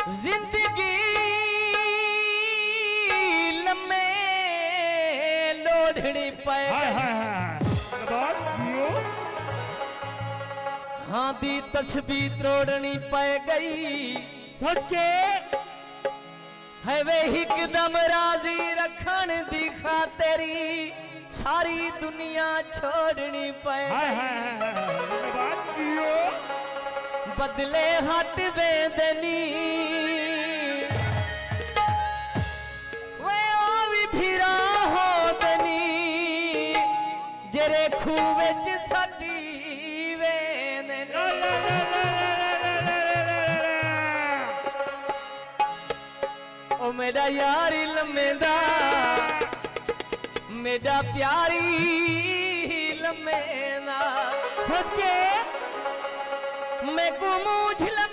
जिंदगी लम्मे लोढ़नी पे हाँ दी तस्वीर तोड़नी पै गई सच्चे है वे एकदम राजी रखन दी खातेरी सारी दुनिया छोड़नी पै गई बदले हट वेदनी वे ओ भी फिरा हो दनी जेरे खूह विच सटी ओ मेरा यारी लम्मेदा मेरा प्यारी लम्मेदा सच्चे मैं को मुझला